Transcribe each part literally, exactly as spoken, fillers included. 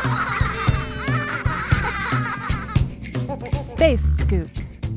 Space Scoop.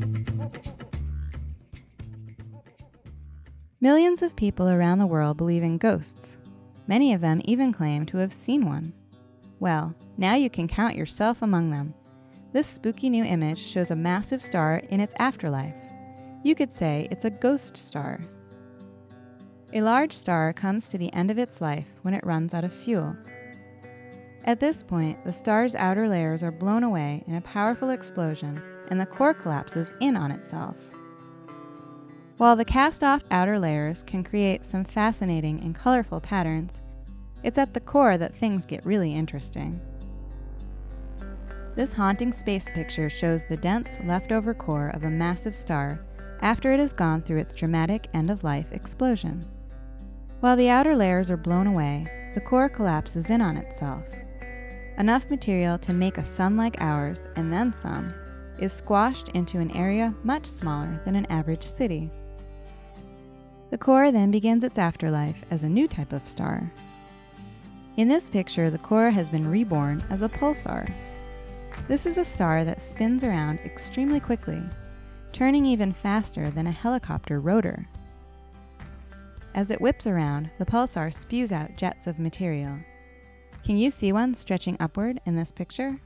Millions of people around the world believe in ghosts. Many of them even claim to have seen one. Well, now you can count yourself among them. This spooky new image shows a massive star in its afterlife. You could say it's a ghost star. A large star comes to the end of its life when it runs out of fuel. At this point, the star's outer layers are blown away in a powerful explosion, and the core collapses in on itself. While the cast-off outer layers can create some fascinating and colorful patterns, it's at the core that things get really interesting. This haunting space picture shows the dense leftover core of a massive star after it has gone through its dramatic end-of-life explosion. While the outer layers are blown away, the core collapses in on itself. Enough material to make a sun like ours, and then some, is squashed into an area much smaller than an average city. The core then begins its afterlife as a new type of star. In this picture, the core has been reborn as a pulsar. This is a star that spins around extremely quickly, turning even faster than a helicopter rotor. As it whips around, the pulsar spews out jets of material. Can you see one stretching upward in this picture?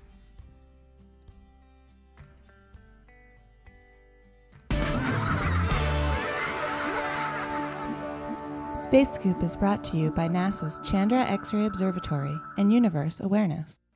Space Scoop is brought to you by NASA's Chandra X-ray Observatory and Universe Awareness.